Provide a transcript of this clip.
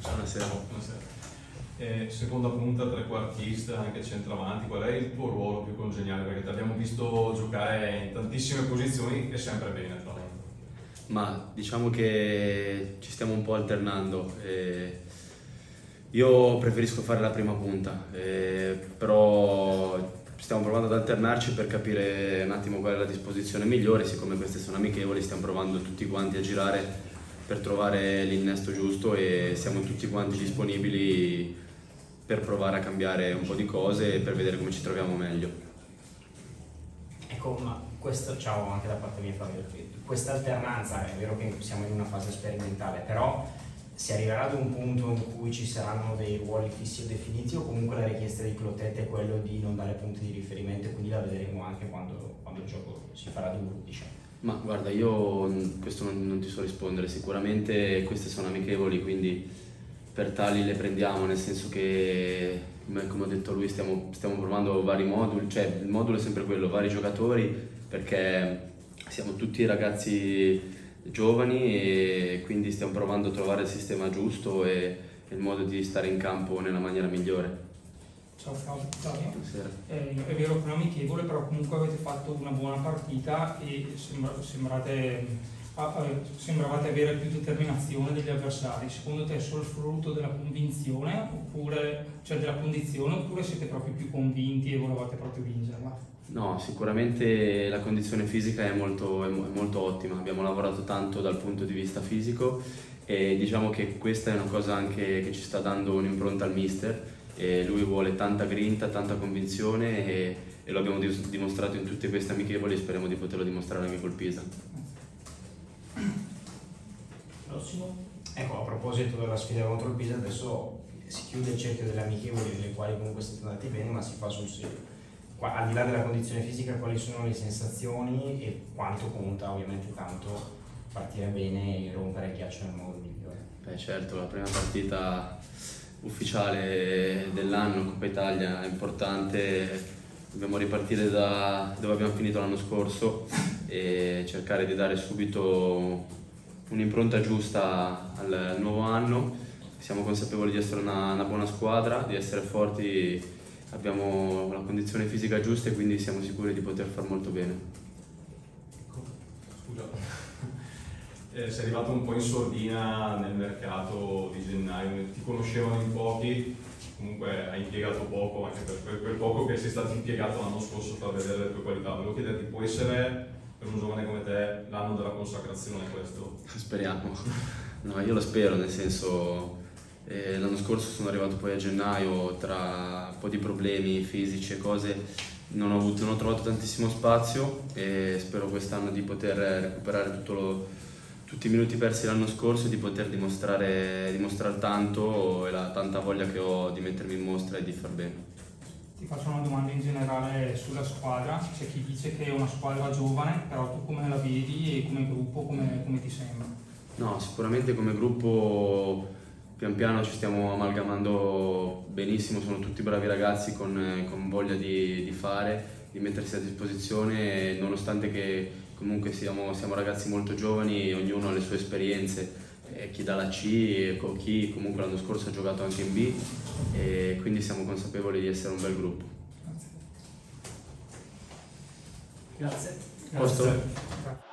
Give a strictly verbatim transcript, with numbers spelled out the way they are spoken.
Buonasera. Buonasera. Eh, seconda punta, trequartista, anche centravanti, qual è il tuo ruolo più congeniale? Perché ti abbiamo visto giocare in tantissime posizioni e sempre bene, tra l'altro. Ma diciamo che ci stiamo un po' alternando. Eh, io preferisco fare la prima punta, eh, però stiamo provando ad alternarci per capire un attimo qual è la disposizione migliore. Siccome queste sono amichevoli, stiamo provando tutti quanti a girare per trovare l'innesto giusto e siamo tutti quanti disponibili per provare a cambiare un po' di cose e per vedere come ci troviamo meglio. Ecco, ma questo, ciao anche da parte mia Fabio, questa alternanza, è vero che siamo in una fase sperimentale, però si arriverà ad un punto in cui ci saranno dei ruoli fissi o definiti, o comunque la richiesta di Clotet è quello di non dare punti di riferimento, e quindi la vedremo anche quando, quando il gioco si farà duro, diciamo. Ma guarda, io questo non, non ti so rispondere, sicuramente queste sono amichevoli, quindi per tali le prendiamo, nel senso che, come, come ha detto lui, stiamo, stiamo provando vari moduli, cioè il modulo è sempre quello, vari giocatori, perché siamo tutti ragazzi giovani e quindi stiamo provando a trovare il sistema giusto e il modo di stare in campo nella maniera migliore. Ciao Fabio. Buonasera. Eh, è vero che è un amichevole, però comunque avete fatto una buona partita e sembra, sembrate, ah, eh, sembravate avere più determinazione degli avversari. Secondo te è solo il frutto della convinzione, oppure, cioè della condizione, oppure siete proprio più convinti e volevate proprio vincerla? No, sicuramente la condizione fisica è molto, è molto ottima, abbiamo lavorato tanto dal punto di vista fisico e diciamo che questa è una cosa anche che ci sta dando un'impronta al mister. E lui vuole tanta grinta, tanta convinzione e, e lo abbiamo dimostrato in tutte queste amichevoli e speriamo di poterlo dimostrare anche col Pisa. Prossimo. Ecco, a proposito della sfida contro il Pisa, adesso si chiude il cerchio delle amichevoli nelle quali comunque siete andati bene, ma si fa sul serio. Qua, al di là della condizione fisica, quali sono le sensazioni e quanto conta, ovviamente tanto, partire bene e rompere il ghiaccio nel modo migliore? Beh certo, la prima partita ufficiale dell'anno, Coppa Italia, è importante, dobbiamo ripartire da dove abbiamo finito l'anno scorso e cercare di dare subito un'impronta giusta al nuovo anno. Siamo consapevoli di essere una, una buona squadra, di essere forti, abbiamo la condizione fisica giusta e quindi siamo sicuri di poter far molto bene. Scusa. Eh, sei arrivato un po' in sordina nel mercato di gennaio, ti conoscevano in pochi, comunque hai impiegato poco, anche per quel, quel poco che sei stato impiegato l'anno scorso per vedere le tue qualità. Volevo chiederti, può essere per un giovane come te l'anno della consacrazione questo? Speriamo. No, io lo spero, nel senso, eh, l'anno scorso sono arrivato poi a gennaio tra un po' di problemi fisici e cose, non ho, avuto, non ho trovato tantissimo spazio e spero quest'anno di poter recuperare tutto lo tutti i minuti persi l'anno scorso e di poter dimostrare, dimostrare tanto e la tanta voglia che ho di mettermi in mostra e di far bene. Ti faccio una domanda in generale sulla squadra. C'è chi dice che è una squadra giovane, però tu come la vedi e come gruppo come, come ti sembra? No, sicuramente come gruppo pian piano ci stiamo amalgamando benissimo, sono tutti bravi ragazzi con, con voglia di, di fare, di mettersi a disposizione, nonostante che comunque siamo, siamo ragazzi molto giovani, ognuno ha le sue esperienze, eh, chi dalla C, e chi comunque l'anno scorso ha giocato anche in B e quindi siamo consapevoli di essere un bel gruppo. Grazie. Grazie. Posto? Grazie.